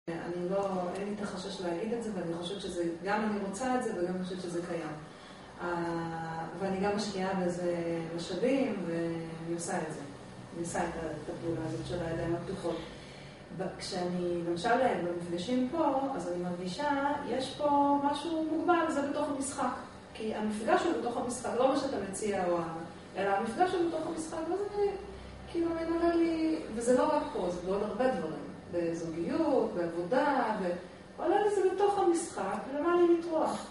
אני לא, אין לי את החשש להגיד את זה, ואני חושבת שזה, גם אני רוצה את זה, וגם אני חושבת שזה קיים. ואני גם משקיעה בזה משאבים, ואני עושה את זה. אני עושה את הפעולה הזאת של הידיים הפתוחות. כשאני, למשל, במפגשים פה, אז אני מרגישה, יש פה משהו מוגבל, זה בתוך המשחק. כי המפגש הוא בתוך המשחק, לא מה שאתה מציע, אלא המפגש הוא בתוך המשחק, וזה כאילו מנהל לי, וזה לא רק פה, זה בעוד הרבה דברים. בזוגיות, בעבודה, ועולה לזה בתוך המשחק, למה לי לטרוח?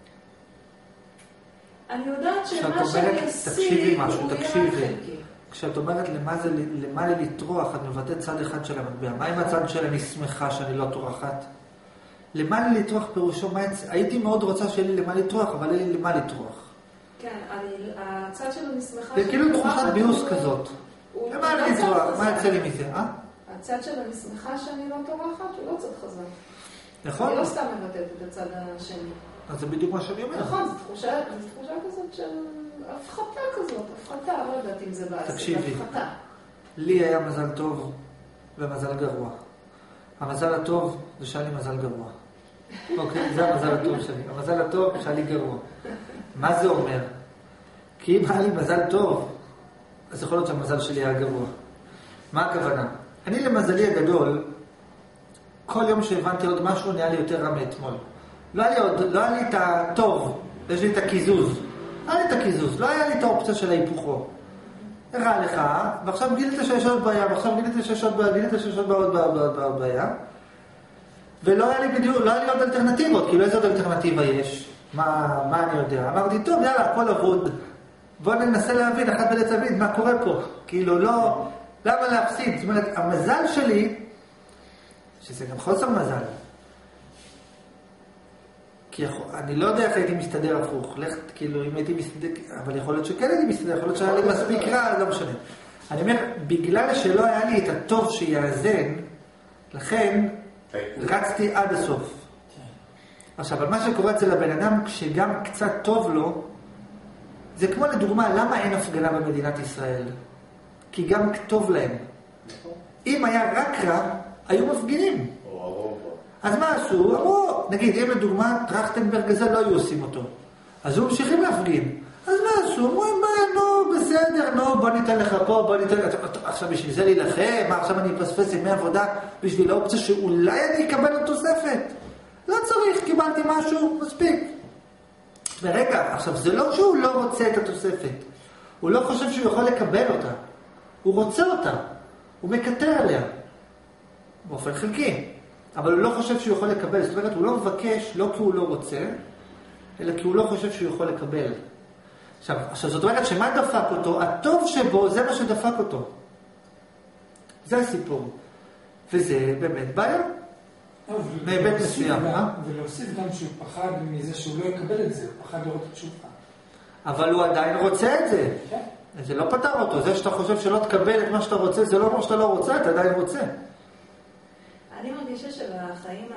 אני יודעת שמה שאני אשיג הוא יהיה חלקי. כשאת אומרת למה לי לטרוח, את מבטאת צד אחד של המטבע. מה עם הצד של אני שמחה שאני לא טורחת? למה לי לטרוח פירושו? הייתי מאוד רוצה שיהיה לי למה לטרוח, אבל אין לי למה לטרוח. כן, הצד של אני שמחה... זה כאילו תחושת ביוס כזאת. למה לי לטרוח? מה יצא לי מזה? הצד של אני שמחה שאני לא טורחת, הוא לא צד חזק. נכון? אני לא סתם מבטאת את הצד השני. אז זה בדיוק מה שאני אומר. נכון, זו תחושה כזאת של הפחתה כזאת, הפחתה, לא יודעת אם זה בעצם, תקשיבי, הפחתה. לי היה מזל טוב ומזל גרוע. המזל הטוב זה שהיה לי מזל גרוע. אוקיי, זה המזל הטוב שלי. המזל הטוב שהיה לי גרוע. מה זה אומר? כי אם היה לי מזל טוב, אז יכול להיות שהמזל שלי היה גרוע. מה הכוונה? אני למזלי הגדול, כל יום שהבנתי עוד משהו נהיה לי יותר רע מאתמול. לא היה לי את הטוב, יש לי את הכיזוז. לא היה לי את הכיזוז, לא היה לי את האופציה של ההיפוכו. הראה לך, ועכשיו גילית שיש עוד בעיה, ועכשיו גילית שיש עוד בעיה. ולא היה לי בדיוק, לא היה לי עוד אלטרנטיבות, כאילו איזה עוד אלטרנטיבה יש? מה אני יודע? אמרתי, טוב, יאללה, הכל עבוד. בוא ננסה להבין, אחת ולצבין, מה קורה פה? כאילו, לא, למה להפסיד? זאת אומרת, המזל שלי, שזה גם חוסר מזל, כי אני לא יודע איך הייתי מסתדר הפוך, כאילו, אם הייתי מסתדר, אבל יכול להיות שכן הייתי מסתדר, יכול להיות שהיה לי מספיק רע, לא משנה. אני אומר, בגלל שלא היה לי את הטוב שיאזן, לכן רצתי עד הסוף. עכשיו, אבל מה שקורה אצל הבן אדם, כשגם קצת טוב לו, זה כמו לדוגמה, למה אין הפגנה במדינת ישראל? כי גם טוב להם. אם היה רק רע, היו מפגינים. אז מה עשו? אמרו, נגיד, אם לדוגמה, טרכטנברג הזה לא היו עושים אותו. אז הוא ממשיכים להפגין. אז מה עשו? אמרו, נו, בסדר, בוא ניתן לך פה, בוא ניתן... עכשיו בשביל זה להילחם, עכשיו אני אפספס ימי עבודה בשביל האופציה שאולי אני אקבל עוד תוספת. לא צריך, קיבלתי משהו, מספיק. ורגע, עכשיו זה לא שהוא לא רוצה את התוספת. הוא לא חושב שהוא יכול לקבל אותה. הוא רוצה אותה. הוא מקטר עליה. באופן חלקי. אבל הוא לא חושב שהוא יכול לקבל. זאת אומרת, הוא לא מבקש, לא כי הוא לא רוצה, אלא כי הוא לא חושב שהוא יכול לקבל. עכשיו זאת אומרת, שמה דפק אותו? הטוב שבו, זה מה שדפק אותו. זה הסיפור. וזה באמת בעיה. בהיבט מסוים. ולהוסיף גם שהוא פחד מזה שהוא לא יקבל את זה, הוא פחד לראות את תשובה. אבל הוא עדיין רוצה את זה. זה לא פתר אותו. זה שאתה חושב שלא תקבל את מה שאתה רוצה, זה לא אומר שאתה לא רוצה, אתה עדיין רוצה. אני מרגישה שבחיים,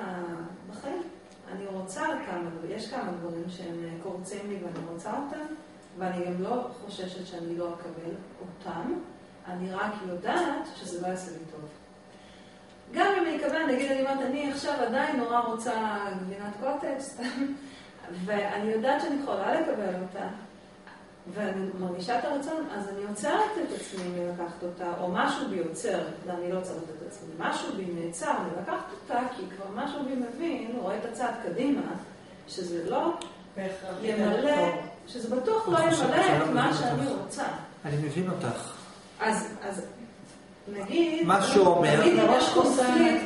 אני רוצה יש כמה דברים שהם קורצים לי ואני רוצה אותם, ואני גם לא חוששת שאני לא אקבל אותם, אני רק יודעת שזה לא יעשה לי טוב. גם אם אני אקבל, נגיד, אני עכשיו עדיין נורא רוצה גבינת קוטג' סתם, ואני יודעת שאני יכולה לקבל אותה, ואני מרגישה את הרצון, אז אני עוצרת את עצמי מלקחת אותה, או משהו בי עוצר, ואני לא עוצרת את עצמי, משהו בי נעצר מלקחת אותה, כי כבר משהו בי מבין, רואה את הצעד קדימה, שזה לא ימלא, שזה בטוח לא ימלא את מה שאני רוצה. אני מבין אותך. אז נגיד, מה שאומר, נגיד אם יש קונפליקט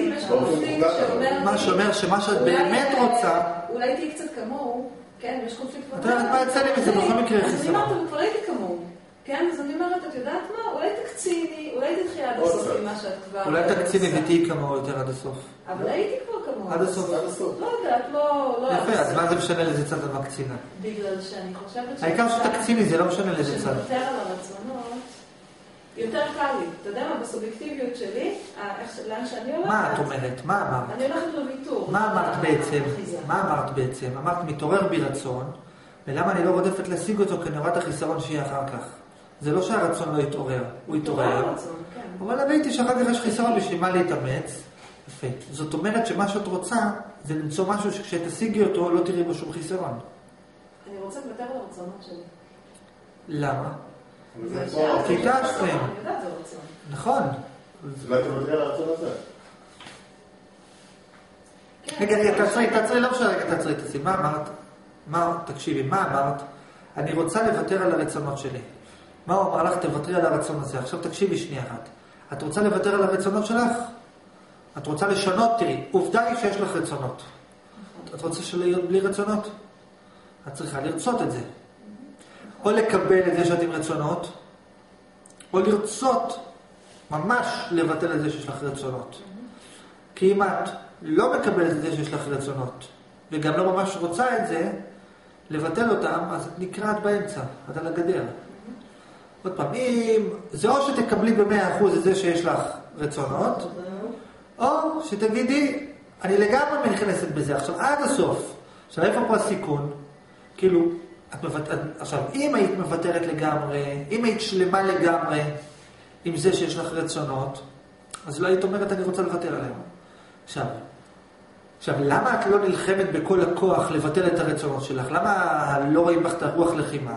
שאומר, מה שאומר שמה שאת באמת רוצה, אולי תהי קצת כמוהו, כן, יש קונפליקט. אתה יודעת מה יצא לי מזה, בכל מקרה אז אני אומרת, חיסרון. אבל כבר הייתי כמוהו, כן? אז אני אומרת, את יודעת מה? אולי תקציני, אולי תתחי עד הסוף עם מה שאת כבר... אולי תקציני ותהי כמוהו יותר עד הסוף. אבל הייתי כבר כמוהו. עד הסוף. לא יודעת, לא... יפה, אז מה זה משנה לזה צד את מקצינה? בגלל שאני חושבת... העיקר שתקציני, זה לא משנה לזה צד. שנותר על הרצונות, יותר קל לי. אתה יודע מה, בסובייקטיביות שלי, לאן שאני הולכת... מה את אומרת? מה אמרת? אני הולכת לוויתור. מה אמרת בעצם? מה אמרת בעצם? אמרת מתעורר בי רצון, ולמה אני לא רודפת להשיג אותו? כי אני רואה את החיסרון שיהיה אחר כך. זה לא שהרצון לא יתעורר, הוא יתעורר. אבל ראיתי שאחר כך יש חיסרון בשביל מה להתאמץ, יפה. זאת אומרת שמה שאת רוצה זה למצוא משהו שכשתשיגי אותו לא תראי בו שום חיסרון. אני רוצה לוותר על הרצונות שלי. למה? כי תיגשתם. אני יודעת זה רצון. נכון. אולי תוותרי על הרצון הזה. רגע, תעצרי, לא משנה, רגע, תעצרי, מה אמרת? תקשיבי, מה אמרת? אני רוצה לוותר על הרצונות שלי. מה הוא אמר לך? תוותרי על הרצון הזה. עכשיו תקשיבי שנייה אחת. את רוצה לוותר על הרצונות שלך? את רוצה לשנות? תראי, עובדה היא שיש לך רצונות. את רוצה להיות בלי רצונות? את צריכה לרצות את זה. או לקבל את זה שאת עם רצונות, או לרצות ממש לבטל את זה שיש לך רצונות. כי אם את לא מקבלת את זה שיש לך רצונות, וגם לא ממש רוצה את זה, לבטל אותם, אז את נקראת באמצע, את על הגדר. עוד פעם, אם זה או שתקבלי ב100% את זה שיש לך רצונות, או שתגידי, אני לגמרי נכנסת בזה. עכשיו, עד הסוף. עכשיו, איפה פה הסיכון? כאילו, עכשיו, אם היית מוותרת לגמרי, אם היית שלמה לגמרי עם זה שיש לך רצונות, אז לא היית אומרת, אני רוצה לוותר עליהם. עכשיו, למה את לא נלחמת בכל הכוח לבטל את הרצונות שלך? למה לא רואים בך את הרוח לחימה?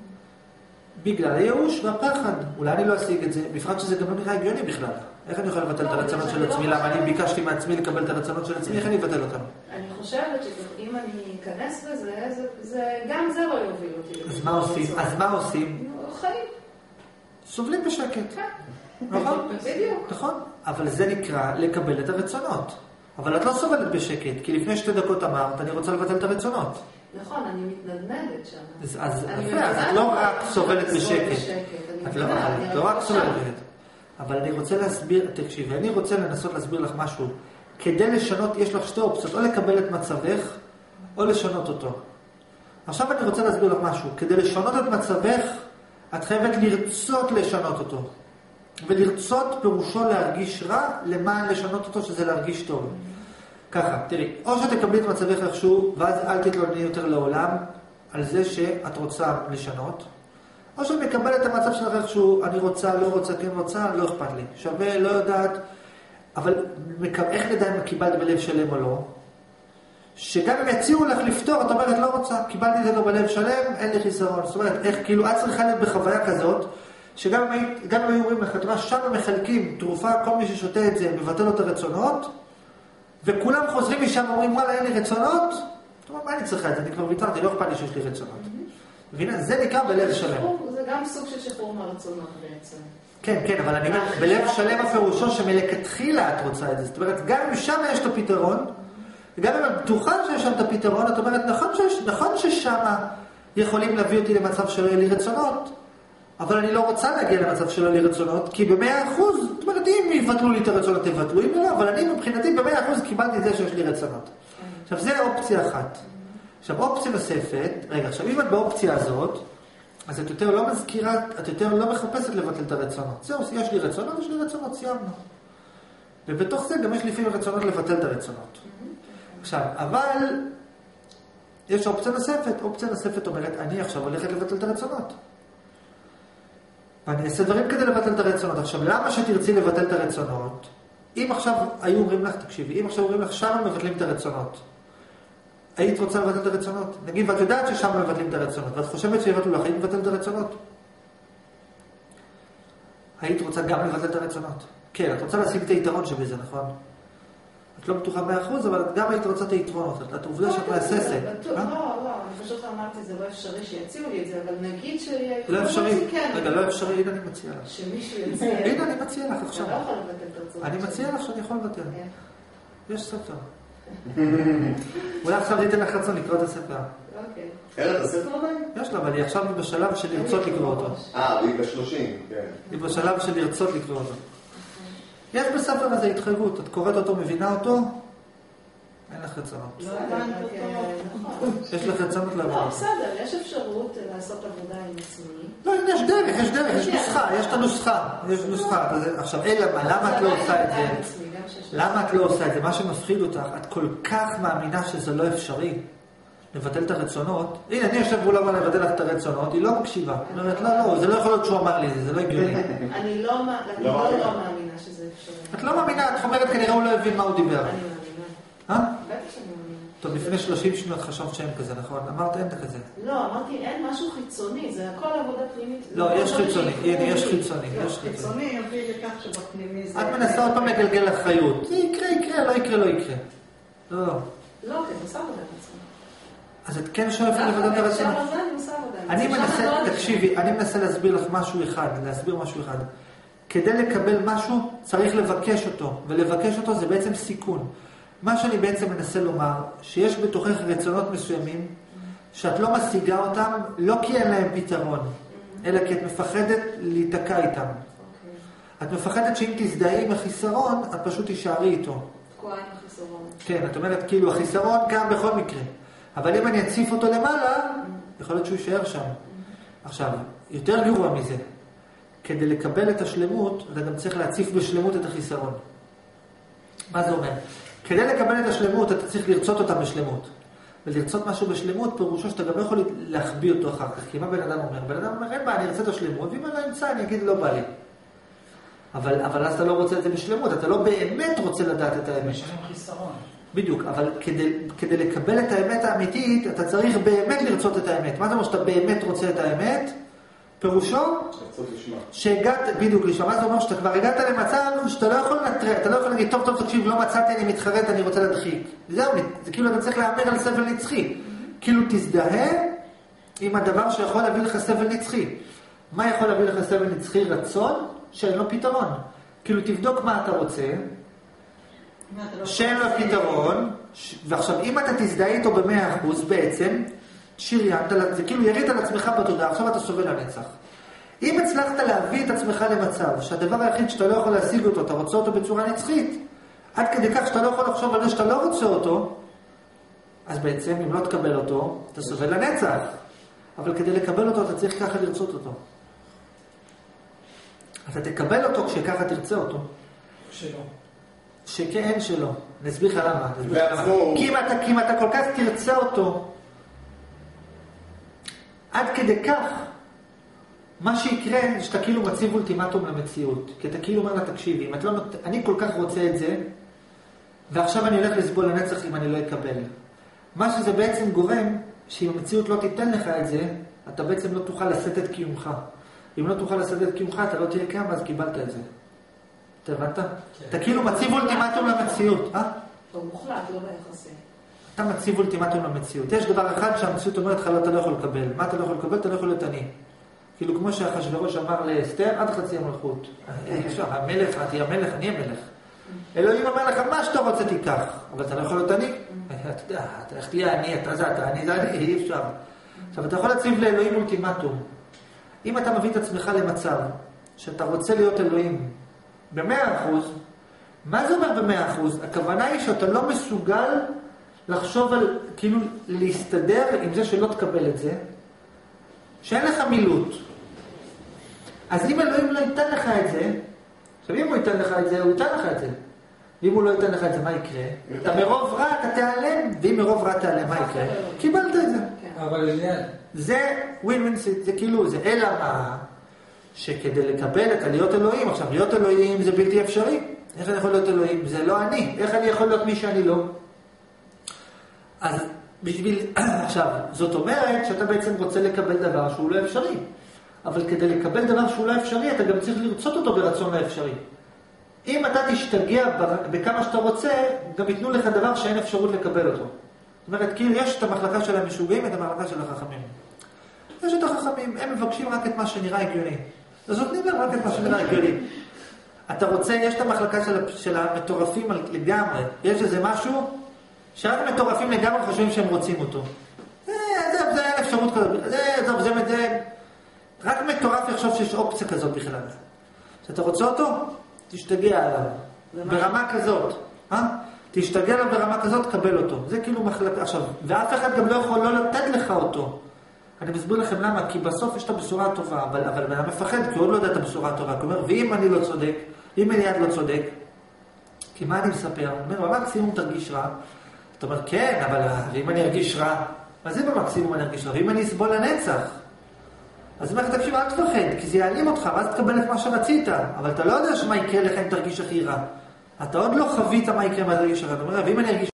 בגלל הייאוש והפחד. אולי אני לא אשיג את זה, בפרט שזה גם לא נראה הגיוני בכלל. איך אני יכול לבטל את הרצונות של עצמי? למה אני ביקשתי מעצמי לקבל את הרצונות של עצמי? איך אני אבטל אותם? אני חושבת שאם אני אכנס בזה, גם זה לא יוביל אותי. אז מה עושים? חיים. סובלים בשקט. נכון? בדיוק. נכון. אבל זה נקרא לקבל את הרצונות. אבל את לא סובלת בשקט, כי לפני 2 דקות אמרת, אני רוצה לבטל את הרצונות. נכון, אני מתנדנדת שם. אז את לא רק סובלת בשקט. את לא רק סובלת בשקט. אבל אני רוצה להסביר, תקשיבי, אני רוצה לנסות להסביר לך משהו. כדי לשנות, יש לך 2 אופציות, או לקבל את מצבך, או לשנות אותו. עכשיו אני רוצה להסביר לך משהו. כדי לשנות את מצבך, את חייבת לרצות לשנות אותו. ולרצות פירושו להרגיש רע, למען לשנות אותו, שזה להרגיש טוב. ככה, תראי, או שתקבלי את מצבך איכשהו, ואז אל תתלונני יותר לעולם על זה שאת רוצה לשנות, או שאת מקבלת את המצב שלך איכשהו, אני רוצה, לא רוצה, כן רוצה, לא אכפת לי. שווה, לא יודעת, אבל איך נדע אם קיבלת בלב שלם או לא? שגם אם יציעו לך לפתור, את אומרת, לא רוצה, קיבלתי את זה לא בלב שלם, אין לי חיסרון. זאת אומרת, איך, כאילו, את צריכה להיות בחוויה כזאת, שגם אם היו אומרים לך, שם הם מחלקים תרופה, כל מי ששותה את זה, מבטל לו את הרצונות, וכולם חוזרים משם ואומרים, וואלה, אין לי רצונות, זאת אומרת, מה אני צריכה את זה? אני כבר ויתרתי, לא אכפת לי שיש לי רצונות. מבינה? זה נקרא בלב שלם. זה גם סוג של שחרור מהרצונות בעצם. כן, כן, אבל אני אומר, בלב שלם הפירושו שמלכתחילה את רוצה את זה. זאת אומרת, גם אם שם יש את הפתרון, וגם אם את בטוחה שיש שם את הפתרון, את אומרת, נכון ששם יכולים להביא אותי למצב שלא יהיה לי רצונות, אבל אני לא רוצה להגיע למצב שלא יהיה לי רצונות, כי ב100%, זאת אומרת, אם יבטלו לי את הרצונות, תבטלו, אם לא, אבל אני מבחינתי ב100% קיבלתי את זה שיש לי רצונות. עכשיו, זה אופציה אחת. עכשיו, אופציה נוספת, רגע, עכשיו, אם את באופציה הזאת, אז את יותר לא מזכירה, את יותר לא מחפשת לבטל את הרצונות. זהו, יש לי רצונות, יש לי רצונות, סיימנו. ובתוך זה גם יש לפעמים רצונות לבטל את הרצונות. עכשיו, אבל יש אופציה נוספת. אופציה נוספת אומרת, אני עכשיו הולכת לבטל את הרצונות. ואני אעשה דברים כדי לבטל את הרצונות. עכשיו, למה שתרצי לבטל את הרצונות? אם עכשיו היו אומרים לך, תקשיבי, אם עכשיו אומרים לך, שם מבטלים את הרצונות. היית רוצה לבטל את הרצונות? נגיד, ואת יודעת ששם מבטלים את הרצונות, ואת חושבת שיבטלו לך, היית מבטל את הרצונות? היית רוצה גם לבטל את הרצונות? כן, את רוצה להשיג את היתרון שבזה, נכון? את לא בטוחה 100%, אבל את גם היית רוצה את היתרונות. את עובדה שאת מהססת. לא, אני פשוט אמרתי, זה לא אפשרי שיציעו לי את זה, אבל נגיד שיהיה... לא אפשרי. רגע, לא אפשרי, הנה אני מציע לך. שמישהו יציע. הנה אני מציע לך עכשיו. אתה לא יכול לבטל את הרצונות. אני מציע לך שאני יכול לבטל. יש ספר. אולי עכשיו ניתן לך רצון לקרוא את הספר. אוקיי. אין את הספר עדיין? יש לה, אבל היא עכשיו בשלב של לרצות לקרוא אותו. היא ב-30, כן. היא בשלב של לרצות לקרוא אותו. יש בספר הזה התחייבות, את קוראת אותו, מבינה אותו, אין לך רצונות. לא הבנת אותו. יש לך רצונות לא, לעבוד. בסדר, יש אפשרות לעשות עבודה עם עצמי. לא, יש דרך, יש נוסחה, יש את הנוסחה. יש נוסחה. עכשיו, למה את לא עושה את זה? למה את לא עושה את זה? מה שמפחיד אותך, את כל כך מאמינה שזה לא אפשרי. נבטל את הרצונות, הנה, אני יושב מול אמר לבטל לך את הרצונות, היא לא מקשיבה. היא אומרת, לא, זה לא יכול להיות שהוא אמר לי, זה לא הגיוני. אני לא מאמינה שזה אפשרי. את לא מאמינה, את אומרת, כנראה הוא לא הבין מה הוא דיבר. אני מאמינה. בטח שאני מאמינה. טוב, לפני 30 שניות חשבת שאין כזה, נכון? אמרת אין כזה. לא, אמרתי, אין משהו חיצוני, זה הכל עבודה פנימית. לא, יש חיצוני, הנה, יש חיצוני. חיצוני יביא לכך שבפנימי זה... את מנסה עוד פעם לגלגל אחריות. זה יקרה, לא יקרה. לא. לא, כן, עושה עבודה עצמה. אז את כן שואפת לבטל את הרצונות. אני עושה עבודה. אני מנסה, תקשיבי, אני מנסה להסביר לך משהו אחד. כדי לקבל משהו, צריך לבקש אותו. ולבקש אותו זה בעצם סיכון. מה שאני בעצם מנסה לומר, שיש בתוכך רצונות מסוימים, שאת לא משיגה אותם, לא כי אין להם פתרון, אלא כי את מפחדת להיתקע איתם. את מפחדת שאם תזדהי עם החיסרון, את פשוט תישארי איתו. תקועה עם החיסרון. כן, את אומרת, כאילו, החיסרון קם בכל מקרה. אבל אם אני אציף אותו למעלה, יכול להיות שהוא יישאר שם. עכשיו, יותר גרוע מזה. כדי לקבל את השלמות, אתה גם צריך להציף בשלמות את החיסרון. מה זה אומר? כדי לקבל את השלמות, אתה צריך לרצות אותה בשלמות. ולרצות משהו בשלמות, פירושו שאתה גם לא יכול להחביא אותו אחר כך. כי מה בן אדם אומר? בן אדם אומר, אין בעיה, אני ארצה את השלמות, ואם אני לא אמצא, אני אגיד, לא בא לי. אבל אז אתה לא רוצה את זה בשלמות, אתה לא באמת רוצה לדעת את האמת. יש לכם חיסרון. בדיוק, אבל כדי לקבל את האמת האמיתית, אתה צריך באמת לרצות את האמת. מה זה אומר שאתה באמת רוצה את האמת? פירושו? לרצות לשמה. שהגעת, בדיוק לשמה, מה זה אומר שאתה כבר הגעת למצב שאתה לא יכול לנטרל, אתה לא יכול להגיד, טוב, תקשיב, לא מצאתי, אני מתחרט, אני רוצה להדחיק. זהו, זה כאילו אתה צריך להאמר על סבל נצחי. כאילו תזדהה עם הדבר שיכול להביא לך סבל נצחי. מה יכול להביא לך סבל נצחי? רצון שאין לו פתרון. כאילו תבדוק מה אתה רוצה, שאין לו פתרון, ועכשיו אם אתה תזדהה איתו ב100% בעצם, שריינת, זה כאילו ירית על עצמך בתודעה, עכשיו אתה סובל לנצח. אם הצלחת להביא את עצמך למצב שהדבר היחיד שאתה לא יכול להשיג אותו, אתה רוצה אותו בצורה נצחית, עד כדי כך שאתה לא יכול לחשוב על זה שאתה לא רוצה אותו, אז בעצם אם לא תקבל אותו, אתה סובל לנצח. אבל כדי לקבל אותו, אתה צריך ככה לרצות אותו. אתה תקבל אותו כשככה תרצה אותו. שלא. שכן שלא. נסביר לך למה. בעצמו. כי אם אתה כל כך תרצה אותו, עד כדי כך, מה שיקרה זה שאתה כאילו מציב אולטימטום למציאות. כי אתה כאילו אומר לה, תקשיבי, אני כל כך רוצה את זה, ועכשיו אני הולך לסבול לנצח אם אני לא אקבל. מה שזה בעצם גורם, שאם המציאות לא תיתן לך את זה, אתה בעצם לא תוכל לשאת את קיומך. אם לא תוכל לשאת את קיומך, אתה לא תהיה קיים, אז קיבלת את זה. אתה הבנת? אתה כאילו מציב אולטימטום למציאות. הוא מוחלט, לא ביחסי. אתה מציב אולטימטום למציאות. יש דבר אחד שהמציאות אומרת לך, לא, אתה לא יכול לקבל. מה אתה לא יכול לקבל? אתה לא יכול להיות עני. כאילו כמו שאחשוורוש אמר לאסתר, עד חצי המלכות. המלך, את תהיה המלך, אני המלך. אלוהים אומר לך, מה שאתה רוצה תיקח, אבל אתה לא יכול להיות עני. אתה יודע, איך תהיה עני, אתה עני, זה עני, אי אפשר. עכשיו, אתה יכול להציב לאלוהים אולטימטום. אם אתה מביא את עצמך למצב שאתה רוצה להיות אלוהים ב100%, מה זה אומר ב100%? הכוונה היא שאתה לא מסוגל לחשוב על, כאילו, להסתדר עם זה שלא תקבל את זה, שאין לך מילות. אז אם אלוהים לא ייתן לך את זה, עכשיו אם הוא ייתן לך את זה, הוא ייתן לך את זה. ואם הוא לא ייתן לך את זה, מה יקרה? אתה מרוב רע, אתה תיעלם, ואם מרוב רע תיעלם, מה יקרה? קיבלת את זה. אבל עניין. זה ווין, זה כאילו, זה אלא מה, שכדי לקבל את להיות אלוהים, עכשיו להיות אלוהים זה בלתי אפשרי. איך אני יכול להיות אלוהים? זה לא אני. איך אני יכול להיות מי שאני לא? אז בשביל, עכשיו, זאת אומרת שאתה בעצם רוצה לקבל דבר שהוא לא אפשרי. אבל כדי לקבל דבר שהוא לא אפשרי, אתה גם צריך לרצות אותו ברצון לא אפשרי. אם אתה תשתגע בכמה שאתה רוצה, גם ייתנו לך דבר שאין אפשרות לקבל אותו. זאת אומרת, כאילו יש את המחלקה של המשוגעים, את המחלקה של החכמים. יש את החכמים, הם מבקשים רק את מה שנראה הגיוני. אז נותנים להם רק את מה שנראה הגיוני. אתה רוצה, יש את המחלקה של המטורפים לגמרי. יש איזה משהו שרק מטורפים לגמרי חושבים שהם רוצים אותו. זה אין אפשרות כזאת. זה רק מטורף יחשוב שיש אופציה כזאת בכלל. שאתה רוצה אותו, תשתגע עליו. ברמה כזאת. תשתגע עליו ברמה כזאת, קבל אותו. זה כאילו מחלקה. עכשיו, ואף אחד גם לא יכול לא לתת לך אותו. אני מסביר לכם למה, כי בסוף יש את הבשורה הטובה, אבל אני מפחד, כי הוא עוד לא יודע את הבשורה הטובה. הוא אומר, ואם אני לא צודק, אם אני עד לא צודק, כי מה אני מספר? הוא אומר, במקסימום תרגיש רע. אתה אומר, כן, אבל ואם אני ארגיש רע, אז זה במקסימום אני ארגיש רע. ואם אני אסבול לנצח, אז אני אומר, תקשיב, אל תפחד, כי זה יעלים אותך, ואז תקבל את מה שרצית. אבל אתה לא יודע שמה יקרה לך אם תרגיש הכי רע. אתה עוד לא חווית מה יקרה מה תרגיש רע. אתה אומר, ואם אני ארגיש